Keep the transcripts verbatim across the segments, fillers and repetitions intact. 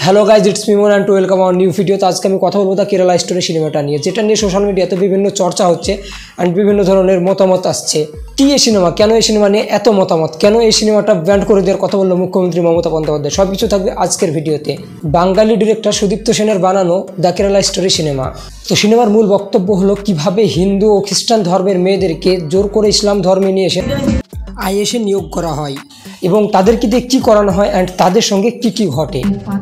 Hello guys, it's me Mon and to welcome our new video. তো আজকে আমি কথা বলবো দ্য কেরালা স্টোরি সিনেমাটা নিয়ে, যেটা নিয়ে সোশ্যাল মিডিয়াতে বিভিন্ন চর্চা হচ্ছে অ্যান্ড বিভিন্ন ধরনের মতামত আসছে। কি এই সিনেমা, কেন এই সিনেমা নিয়ে এত মতামত, কেন এই সিনেমাটা ব্যান্ড করে দেওয়ার কথা বললো মুখ্যমন্ত্রী মমতা বন্দ্যোপাধ্যায়, সব কিছু থাকবে আজকের ভিডিওতে। বাঙালি ডিরেক্টর সুদীপ্ত সেনের বানানো দ্য কেরালা স্টোরি সিনেমা। তো সিনেমার মূল বক্তব্য হলো কিভাবে হিন্দু ও খ্রিস্টান ধর্মের মেয়েদেরকে জোর করে ইসলাম ধর্মে নিয়ে এসে আইএসএ নিয়োগ করা হয় এবং তাদেরকে দিয়ে কী করানো হয় অ্যান্ড তাদের সঙ্গে কি কি ঘটে।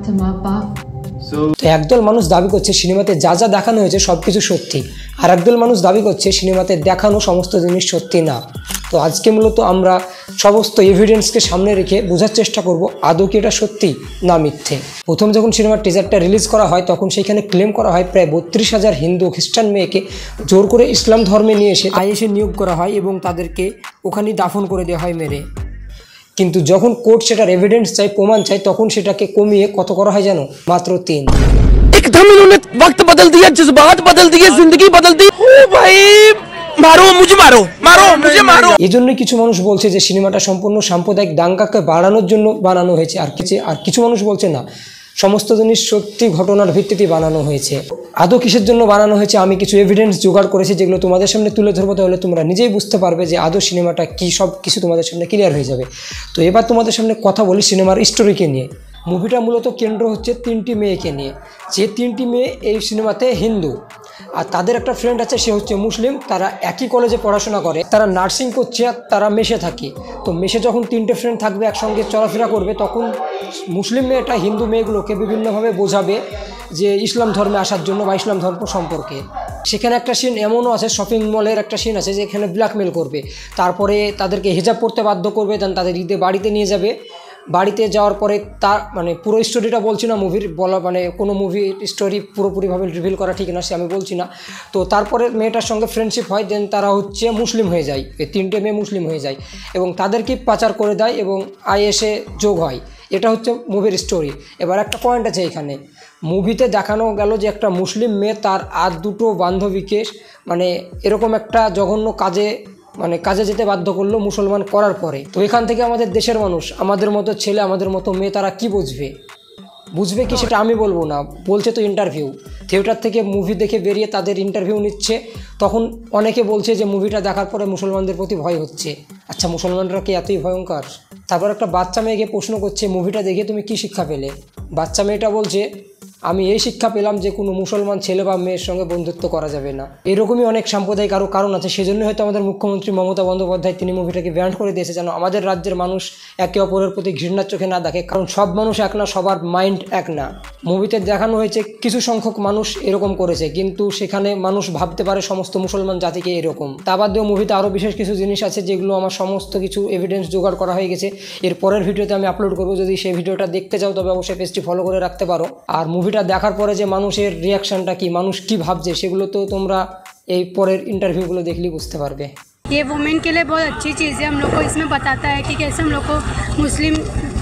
তো একদল মানুষ দাবি করছে সিনেমাতে যা যা দেখানো হয়েছে সব কিছু সত্যি, আর একদল মানুষ দাবি করছে সিনেমাতে দেখানো সমস্ত জিনিস সত্যি না। তো আজকে মূলত আমরা সমস্ত এভিডেন্সকে সামনে রেখে বোঝার চেষ্টা করব আদৌ কি এটা সত্যি না মিথ্যে। প্রথম যখন সিনেমার টিজারটা রিলিজ করা হয় তখন সেখানে ক্লেম করা হয় প্রায় বত্রিশ হাজার হিন্দু খ্রিস্টান মেয়েকে জোর করে ইসলাম ধর্মে নিয়ে এসে আইএসএ নিয়োগ করা হয় এবং তাদেরকে ওখানেই দাফন করে দেওয়া হয় মেরে। কিন্তু যখন কোর্ট সেটার এভিডেন্স চাই, প্রমাণ চাই, তখন সেটাকে কমিয়ে কত করা হয় জানো? মাত্র তিন। एकदम इन्होंने वक्त बदल दिया, जज्बात बदल दिए, जिंदगी बदल दी। ओ भाई मारो मुझे, मारो मारो मुझे, मारो। এই জন্যই কিছু মানুষ বলছে যে সিনেমাটা সম্পূর্ণ সাম্প্রদায়িক দাঙ্গাকে বাড়ানোর জন্য বানানো হয়েছে, আর কিছু আর কিছু মানুষ বলছে না, সমস্ত জিনিস সত্যি ঘটনার ভিত্তিতে বানানো হয়েছে। আদৌ কিসের জন্য বানানো হয়েছে আমি কিছু এভিডেন্স জোগাড় করেছি, যেগুলো তোমাদের সামনে তুলে ধরবো, তাহলে তোমরা নিজেই বুঝতে পারবে যে আদৌ সিনেমাটা কী, সব কিছু তোমাদের সামনে ক্লিয়ার হয়ে যাবে। তো এবার তোমাদের সামনে কথা বলি সিনেমার স্টোরিকে নিয়ে। মুভিটা মূলত কেন্দ্র হচ্ছে তিনটি মেয়েকে নিয়ে, যে তিনটি মেয়ে এই সিনেমাতে হিন্দু, আর তাদের একটা ফ্রেন্ড আছে, সে হচ্ছে মুসলিম। তারা একই কলেজে পড়াশোনা করে, তারা নার্সিং করছে, আর তারা মেশে থাকে। তো মেশে যখন তিনটে ফ্রেন্ড থাকবে, একসঙ্গে চলাফেরা করবে, তখন মুসলিম মেয়েটা হিন্দু মেয়েগুলোকে বিভিন্নভাবে বোঝাবে যে ইসলাম ধর্মে আসার জন্য বা ইসলাম ধর্ম সম্পর্কে। সেখানে একটা সিন এমনও আছে, শপিং মলের একটা সিন আছে যেখানে ব্ল্যাকমেল করবে, তারপরে তাদেরকে হিজাব পড়তে বাধ্য করবে, দেন তাদের ঈদে বাড়িতে নিয়ে যাবে। বাড়িতে যাওয়ার পরে তার মানে পুরো স্টোরিটা বলছি না, মুভির বলা মানে কোনো মুভির স্টোরি পুরোপুরিভাবে রিভিল করা ঠিক না, সে আমি বলছি না। তো তারপরে মেয়েটার সঙ্গে ফ্রেন্ডশিপ হয়, দেন তারা হচ্ছে মুসলিম হয়ে যায়, এই তিনটে মেয়ে মুসলিম হয়ে যায় এবং তাদেরকে পাচার করে দেয় এবং আইএসএ যোগ হয়। এটা হচ্ছে মুভির স্টোরি। এবার একটা পয়েন্ট আছে এখানে, মুভিতে দেখানো গেল যে একটা মুসলিম মেয়ে তার আর দুটো বান্ধবীকে মানে এরকম একটা জঘন্য কাজে মানে কাজে যেতে বাধ্য করলো মুসলমান করার পরে। তো এখান থেকে আমাদের দেশের মানুষ, আমাদের মতো ছেলে, আমাদের মতো মেয়ে, তারা কি বুঝবে? বুঝবে কি সেটা আমি বলবো না, বলছে তো ইন্টারভিউ। থিয়েটার থেকে মুভি দেখে বেরিয়ে তাদের ইন্টারভিউ নিচ্ছে, তখন অনেকে বলছে যে মুভিটা দেখার পরে মুসলমানদের প্রতি ভয় হচ্ছে। আচ্ছা, মুসলমানরা কি এতই ভয়ঙ্কর? তারপর একটা বাচ্চা মেয়েকে প্রশ্ন করছে মুভিটা দেখে তুমি কি শিক্ষা পেলে? বাচ্চা মেয়েটা বলছে আমি এই শিক্ষা পেলাম যে কোনো মুসলমান ছেলে বা মেয়ের সঙ্গে বন্ধুত্ব করা যাবে না। এরকমই অনেক সাম্প্রদায়িক আরও কারণ আছে, সেজন্য হয়তো আমাদের মুখ্যমন্ত্রী মমতা বন্দ্যোপাধ্যায় তিনি মুভিটাকে ব্যান্ড করে দিয়েছে, যেন আমাদের রাজ্যের মানুষ একে অপরের প্রতি ঘৃণার চোখে না দেখে, কারণ সব মানুষ এক না, সবার মাইন্ড এক না। মুভিতে দেখানো হয়েছে কিছু সংখ্যক মানুষ এরকম করেছে, কিন্তু সেখানে মানুষ ভাবতে পারে সমস্ত মুসলমান জাতিকে এরকম। তা বাদ দিয়েও মুভিতে আরও বিশেষ কিছু জিনিস আছে যেগুলো আমার সমস্ত কিছু এভিডেন্স জোগাড় করা হয়ে গেছে, এর পরের ভিডিওতে আমি আপলোড করবো। যদি সেই ভিডিওটা দেখতে চাও তবে অবশ্যই পেজটি ফলো করে রাখতে পারো। আর মুভিটা দেখার পরে যে মানুষের রিয়াকশানটা কি, মানুষ কি ভাবছে, সেগুলো তো তোমরা এই পরের ইন্টারভিউগুলো দেখলেই বুঝতে পারবে। ये वुमेन के लिए बहुत अच्छी चीज़ है, हम लोग को इसमें बताता है कि कैसे हम लोग को मुस्लिम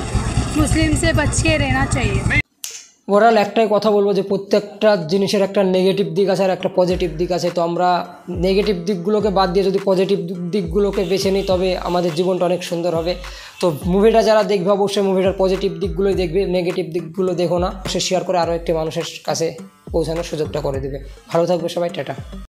मुस्लिम से बच के रहना चाहिए। ওভারঅল একটাই কথা বলবো যে প্রত্যেকটা জিনিসের একটা নেগেটিভ দিক আছে আর একটা পজিটিভ দিক আছে। তো আমরা নেগেটিভ দিকগুলোকে বাদ দিয়ে যদি পজিটিভ দিকগুলোকে বেছে নিই তবে আমাদের জীবনটা অনেক সুন্দর হবে। তো মুভিটা যারা দেখবে অবশ্যই মুভিটার পজিটিভ দিকগুলোই দেখবে, নেগেটিভ দিকগুলো দেখো না। সে শেয়ার করে আরও একটি মানুষের কাছে পৌঁছানোর সুযোগটা করে দেবে। ভালো থাকবে সবাই, টাটা।